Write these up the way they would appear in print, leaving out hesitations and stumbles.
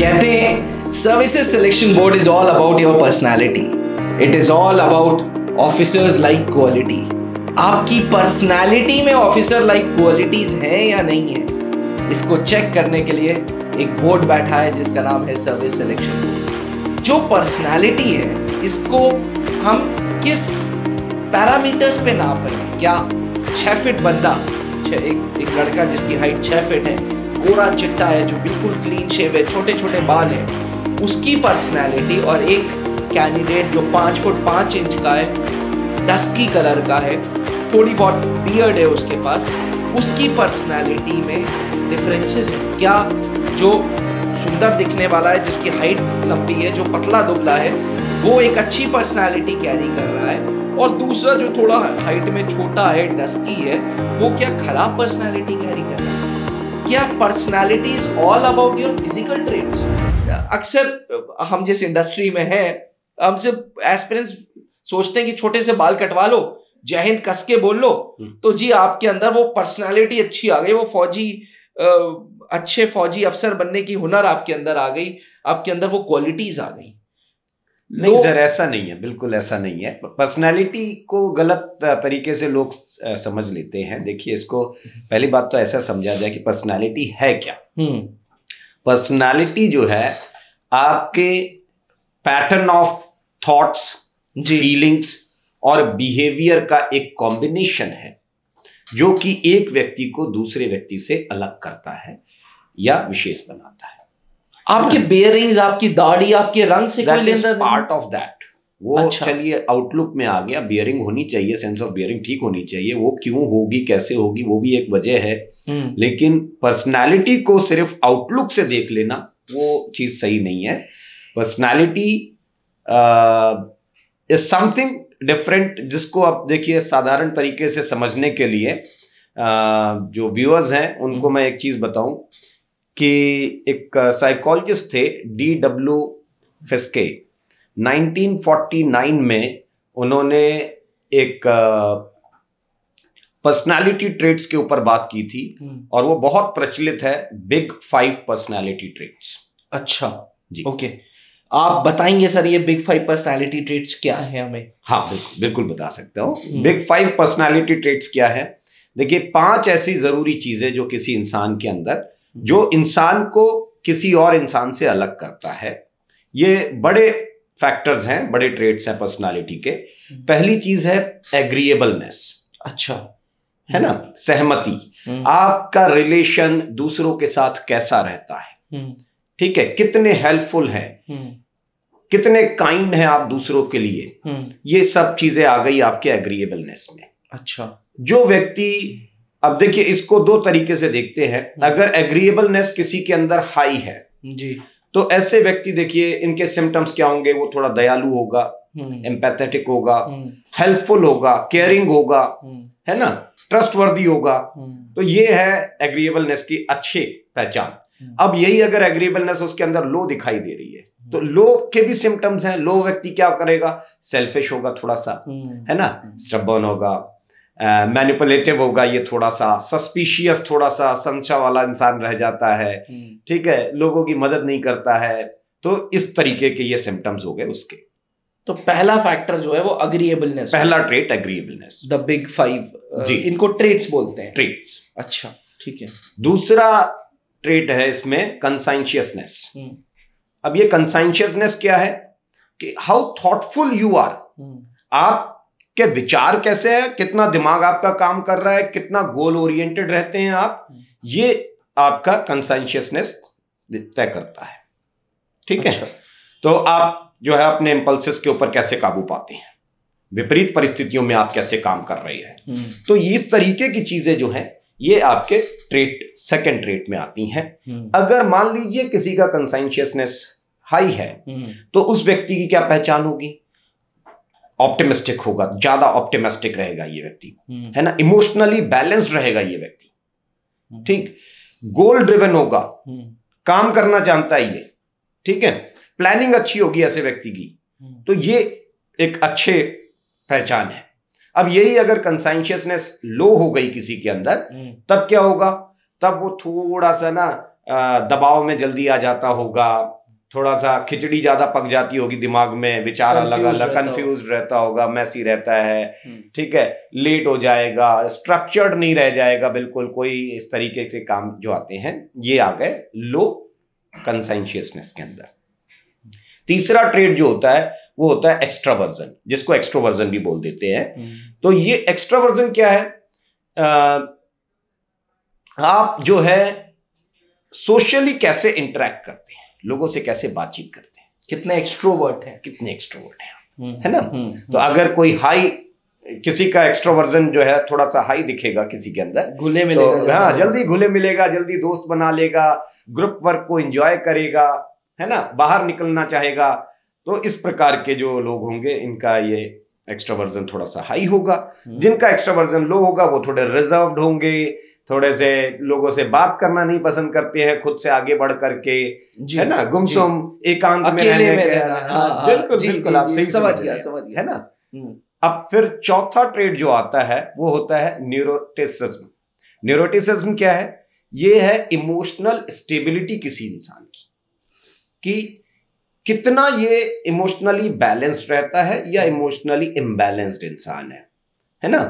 कहते हैं services selection board is all about your personality, it is all about officers like quality. आपकी personality में officer like qualities हैं या नहीं है, इसको चेक करने के लिए एक बोर्ड बैठा है जिसका नाम है सर्विस सिलेक्शन बोर्ड। जो पर्सनालिटी है इसको हम किस पैरामीटर्स पे नाप रहे हैं? क्या 6 फीट बंदा, एक लड़का जिसकी हाइट 6 फीट है, गोरा चिट्टा है, जो बिल्कुल क्लीन शेव है, छोटे छोटे बाल है, उसकी पर्सनालिटी, और एक कैंडिडेट जो 5 फुट 5 इंच का है, डस्की कलर का है, थोड़ी बहुत बियर्ड है उसके पास, उसकी पर्सनालिटी में डिफरेंसेस हैं क्या? जो सुंदर दिखने वाला है, जिसकी हाइट लंबी है, जो पतला दुबला है, वो एक अच्छी पर्सनालिटी कैरी कर रहा है, और दूसरा जो थोड़ा हाइट में छोटा है, डस्की है, वो क्या खराब पर्सनालिटी कैरी कर रहा है? क्या personality is all about your physical traits? अक्सर हम जिस इंडस्ट्री में हैं, हमसे एस्पिरेंट्स सोचते हैं कि छोटे से बाल कटवा लो, जय हिंद कस के बोल लो, तो जी आपके अंदर वो पर्सनालिटी अच्छी आ गई, वो अच्छे फौजी अफसर बनने की हुनर आपके अंदर आ गई, आपके अंदर वो क्वालिटीज आ गई। नहीं सर, ऐसा नहीं है, बिल्कुल ऐसा नहीं है। पर्सनालिटी को गलत तरीके से लोग समझ लेते हैं। देखिए, इसको पहली बात तो ऐसा समझा जाए कि पर्सनालिटी है क्या। पर्सनालिटी जो है आपके पैटर्न ऑफ थॉट्स, फीलिंग्स और बिहेवियर का एक कॉम्बिनेशन है, जो कि एक व्यक्ति को दूसरे व्यक्ति से अलग करता है या विशेष बनाता है। आपके बेयरिंग्स, आपकी दाढ़ी, आपके रंग से कोई लेना पार्ट ऑफ दैट। वो अच्छा। चलिए आउटलुक में आ गया, बियरिंग होनी चाहिए, सेंस ऑफ बियरिंग ठीक होनी चाहिए, वो क्यों होगी, कैसे होगी, वो भी एक वजह है। लेकिन पर्सनालिटी को सिर्फ आउटलुक से देख लेना वो चीज सही नहीं है। पर्सनालिटी इज समथिंग डिफरेंट, जिसको आप देखिए साधारण तरीके से समझने के लिए जो व्यूअर्स हैं उनको मैं एक चीज बताऊं कि एक साइकोलॉजिस्ट थे D.W. फिस्के, 1949 में उन्होंने एक पर्सनालिटी ट्रेट्स के ऊपर बात की थी, और वो बहुत प्रचलित है, बिग 5 पर्सनालिटी ट्रेट्स। अच्छा जी, ओके। आप बताएंगे सर ये बिग 5 पर्सनालिटी ट्रेट्स क्या है हमें? हाँ, बिल्कुल बता सकता हूँ। बिग 5 पर्सनालिटी ट्रेट्स क्या है? देखिए, 5 ऐसी जरूरी चीजें जो किसी इंसान के अंदर, जो इंसान को किसी और इंसान से अलग करता है, ये बड़े फैक्टर्स हैं, बड़े ट्रेट्स हैं पर्सनालिटी के। पहली चीज है एग्रीएबलनेस। अच्छा, है ना, सहमति। आपका रिलेशन दूसरों के साथ कैसा रहता है, ठीक है, कितने हेल्पफुल हैं, कितने काइंड हैं आप दूसरों के लिए, ये सब चीजें आ गई आपके एग्रीएबलनेस में। अच्छा, जो व्यक्ति, अब देखिए इसको 2 तरीके से देखते हैं। अगर एग्रीएबलनेस किसी के अंदर हाई है जी, तो ऐसे व्यक्ति देखिए इनके सिम्टम्स क्या होंगे? वो थोड़ा दयालु होगा, एम्पैथेटिक होगा, हेल्पफुल होगा, केयरिंग होगा, है ना, ट्रस्टवर्दी होगा। तो ये है एग्रीएबलनेस की अच्छी पहचान। अब यही अगर एग्रीएबलनेस उसके अंदर लो दिखाई दे रही है, तो लो के भी सिम्टम्स हैं। लो व्यक्ति क्या करेगा? सेल्फिश होगा थोड़ा सा, है ना, स्टबर्न होगा, मैनिपुलेटिव होगा, ये थोड़ा सा सस्पिशियस, थोड़ा सा संशय वाला इंसान रह जाता है, ठीक है, लोगों की मदद नहीं करता है। तो इस तरीके के ये सिम्टम्स हो गए उसके। तो पहला फैक्टर जो है वो एग्रीएबलनेस, पहला ट्रेट एग्रीएबलनेस, द बिग 5 जी, इनको ट्रेट्स बोलते हैं। ट्रेट्स, अच्छा, ठीक है। दूसरा ट्रेट है इसमें कंसाइंशियसनेस। अब ये कंसाइंशियसनेस क्या है कि हाउ थॉटफुल यू आर, आप के विचार कैसे हैं, कितना दिमाग आपका काम कर रहा है, कितना गोल ओरिएंटेड रहते हैं आप, ये आपका कंसाइंशियसनेस तय करता है, ठीक है। तो आप जो है अपने इंपल्सेस के ऊपर कैसे काबू पाते हैं, विपरीत परिस्थितियों में आप कैसे काम कर रहे हैं। तो इस तरीके की चीजें जो हैं ये आपके ट्रेट, सेकंड ट्रेट में आती हैं। अगर मान लीजिए किसी का कंसाइंशियसनेस हाई है, तो उस व्यक्ति की क्या पहचान होगी? ऑप्टिमिस्टिक होगा, ज्यादा ऑप्टिमिस्टिक रहेगा ये व्यक्ति, है ना, इमोशनली बैलेंस्ड रहेगा ये व्यक्ति, ठीक, गोल ड्रिवन होगा, काम करना जानता है ये, ठीक है, प्लानिंग अच्छी होगी ऐसे व्यक्ति की। तो ये एक अच्छे पहचान है। अब यही अगर कंसाइंशियसनेस लो हो गई किसी के अंदर, तब क्या होगा? तब वो थोड़ा सा ना दबाव में जल्दी आ जाता होगा, थोड़ा सा खिचड़ी ज्यादा पक जाती होगी दिमाग में, विचार अलग अलग, कंफ्यूज रहता होगा, मैसी रहता है, ठीक है, लेट हो जाएगा, स्ट्रक्चर्ड नहीं रह जाएगा बिल्कुल, कोई इस तरीके से काम जो आते हैं ये आ गए लो कंसाइंशियसनेस के अंदर। तीसरा ट्रेट जो होता है वो होता है एक्स्ट्रावर्जन, जिसको एक्सट्रोवर्जन भी बोल देते हैं। तो ये एक्स्ट्रावर्जन क्या है? आप जो है सोशली कैसे इंटरेक्ट करते हैं, लोगों से कैसे बातचीत करते हैं, कितने एक्सट्रोवर्ट हैं, कितने एक्सट्रोवर्ट हैं, है ना? तो अगर कोई हाई, किसी का एक्सट्रोवर्जन जो है थोड़ा सा हाई दिखेगा किसी के अंदर, घुले मिलेगा, तो हाँ जल्दी घुले मिलेगा, जल्दी दोस्त बना लेगा, ग्रुप वर्क को एंजॉय करेगा, है ना, बाहर निकलना चाहेगा। तो इस प्रकार के जो लोग होंगे इनका ये एक्सट्रोवर्जन थोड़ा सा हाई होगा। जिनका एक्सट्रोवर्जन लो होगा वो थोड़े रिजर्व्ड होंगे, थोड़े से लोगों से बात करना नहीं पसंद करते हैं, खुद से आगे बढ़ करके, है ना, गुमसुम एकांत में रहने के। बिल्कुल बिल्कुल, आप सही समझ गया, है ना। अब फिर चौथा ट्रेट जो आता है वो होता है न्यूरोटिसिज्म। न्यूरोटिसिज्म क्या है? ये है इमोशनल स्टेबिलिटी किसी इंसान की, कि कितना ये इमोशनली बैलेंस्ड रहता है या इमोशनली इम्बैलेंस्ड इंसान है ना।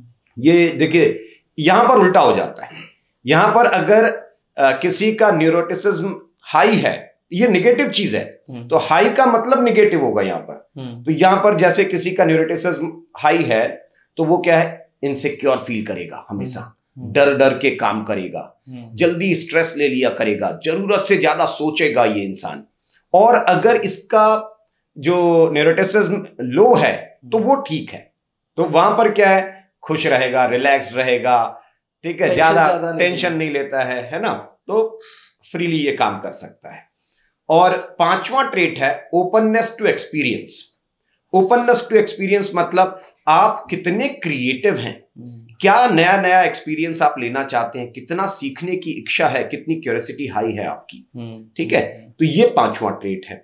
ये देखिए यहां पर उल्टा हो जाता है। यहां पर अगर किसी का न्यूरोटिसिज्म हाई है, ये निगेटिव चीज है, तो हाई का मतलब निगेटिव होगा यहां पर। तो यहां पर जैसे किसी का न्यूरोटिसिज्म हाई है तो वो क्या है, इनसिक्योर फील करेगा, हमेशा डर डर के काम करेगा, जल्दी स्ट्रेस ले लिया करेगा, जरूरत से ज्यादा सोचेगा ये इंसान। और अगर इसका जो न्यूरोटिसिज्म लो है तो वो ठीक है, तो वहां पर क्या है, खुश रहेगा, रिलैक्स रहेगा, ठीक है, ज्यादा टेंशन नहीं लेता है ना, तो फ्रीली ये काम कर सकता है। और पांचवा ट्रेट है openness to experience. Openness to experience मतलब आप कितने क्रिएटिव हैं, क्या नया नया एक्सपीरियंस आप लेना चाहते हैं, कितना सीखने की इच्छा है, कितनी क्यूरियोसिटी हाई है आपकी, ठीक है। तो ये पांचवा ट्रेट है।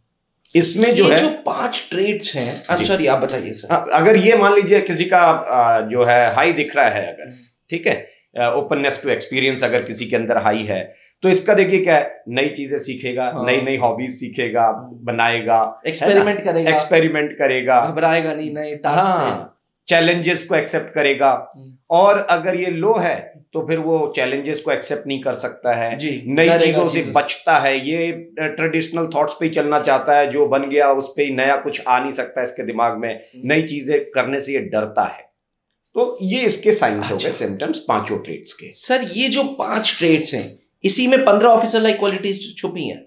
इसमें जो है जो 5 ट्रेट्स हैं, सॉरी आप बताइए सर। अगर ये मान लीजिए किसी का जो है हाई दिख रहा है, अगर ठीक है, ओपननेस टू एक्सपीरियंस अगर किसी के अंदर हाई है, तो इसका देखिए क्या है, नई चीजें सीखेगा, नई नई हॉबीज सीखेगा, बनाएगा, एक्सपेरिमेंट करेगा, घबराएगा नहीं नए टास्क से, चैलेंजेस को एक्सेप्ट करेगा। और अगर ये लो है तो फिर वो चैलेंजेस को एक्सेप्ट नहीं कर सकता है, नई चीजों से बचता है, ये ट्रेडिशनल थॉट्स पे ही चलना चाहता है, जो बन गया उस पे ही नया कुछ आ नहीं सकता इसके दिमाग में, नई चीजें करने से ये डरता है। तो ये इसके साइंस हो गए, सिम्टम्स पांचों ट्रेट्स के। सर ये जो 5 ट्रेट्स हैं, इसी में 15 ऑफिसर लाइक क्वालिटीज छुपी हैं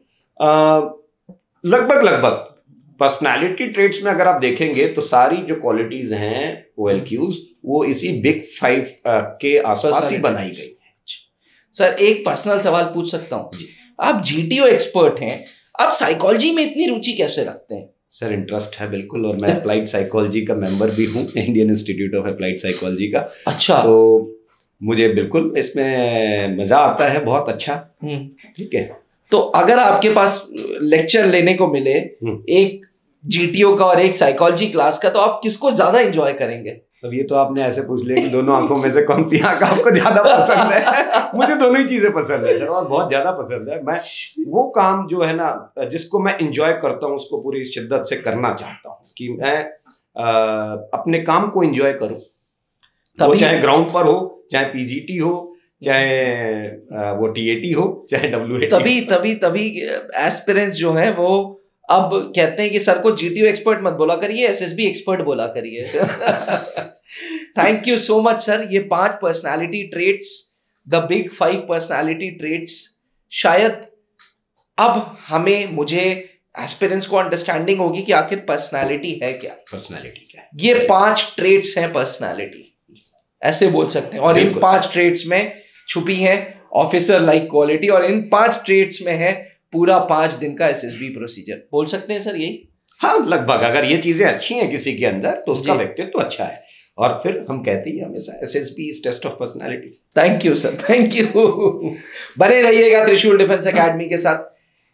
लगभग। पर्सनालिटी ट्रेट्स में अगर आप देखेंगे तो सारी जो क्वालिटीज हैं OLQs, वो इसी बिग 5 के आसपास ही बनाई गई है। सर एक पर्सनल सवाल पूछ सकता हूँ? आप GTO एक्सपर्ट हैं, आप साइकोलॉजी में इतनी रुचि कैसे रखते हैं? सर इंटरेस्ट है बिल्कुल, और मैं अप्लाइड साइकोलॉजी का मेंबर भी हूँ, Indian institute of applied psychology का। अच्छा। तो मुझे बिल्कुल इसमें मजा आता है, बहुत अच्छा। ठीक है। तो अगर आपके पास लेक्चर लेने को मिले एक GTO का और एक साइकोलॉजी क्लास का, तो आप किसको ज्यादा एंजॉय करेंगे? अब ये तो आपने ऐसे पूछ लिया कि दोनों आंखों में से कौन सी आंख आपको ज्यादा पसंद है। मुझे दोनों ही चीजें पसंद है सर, और बहुत ज्यादा पसंद है। मैं वो काम जो है ना, जिसको मैं एंजॉय करता हूँ, उसको पूरी शिद्दत से करना चाहता हूँ, कि मैं अपने काम को एंजॉय करूँ, वो चाहे ग्राउंड पर हो, चाहे PGT हो, चाहे वो TAT हो, चाहे WAT। तभी एस्पिरेंट्स जो है वो अब कहते हैं कि सर को GTO एक्सपर्ट मत बोला करिए, SSB एक्सपर्ट बोला करिए। Thank you so much sir. ये 5 personality traits, the big 5 personality traits, शायद अब मुझे एस्पिरेंट्स को अंडरस्टैंडिंग होगी कि आखिर पर्सनालिटी है क्या, पर्सनालिटी क्या है। ये 5 ट्रेट्स हैं पर्सनालिटी, ऐसे बोल सकते हैं। और इन 5 ट्रेट्स में छुपी है ऑफिसर लाइक क्वालिटी, और इन 5 ट्रेट्स में है पूरा 5 दिन का SSB प्रोसीजर। बोल सकते हैं सर यही? हाँ लगभग। अगर ये चीजें अच्छी हैं किसी के अंदर तो उसका व्यक्तित्व तो अच्छा है, और फिर हम कहते हैं हमेशा SSB is test of personality. Thank you sir, thank you. बने रहिएगा त्रिशूल डिफेंस एकेडमी के साथ।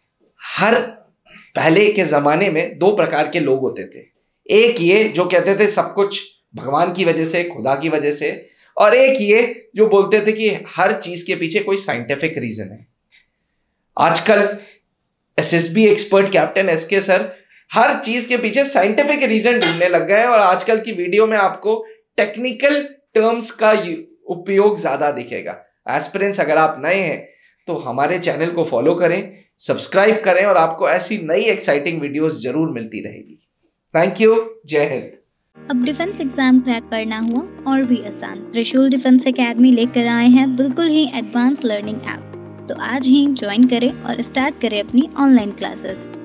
पहले के जमाने में 2 प्रकार के लोग होते थे। एक ये जो कहते थे सब कुछ भगवान की वजह से, खुदा की वजह से, और एक ये जो बोलते थे कि हर चीज के पीछे कोई साइंटिफिक रीजन है। आजकल SSB expert captain SK sir हर चीज के पीछे साइंटिफिक रीजन ढूंढने लग गए हैं और आजकल की वीडियो में आपको टेक्निकल टर्म्स का उपयोग ज्यादा दिखेगा। एस्पिरेंट्स अगर आप नए हैं तो हमारे चैनल को फॉलो करें, सब्सक्राइब करें और आपको ऐसी नई एक्साइटिंग वीडियोस जरूर मिलती रहेगी। थैंक यू, जय हिंद। अब डिफेंस एग्जाम क्रैक करना हुआ और भी आसान, त्रिशूल डिफेंस एकेडमी लेकर आए हैं बिल्कुल ही एडवांस लर्निंग ऐप। तो आज ही ज्वाइन करें और स्टार्ट करें अपनी ऑनलाइन क्लासेस।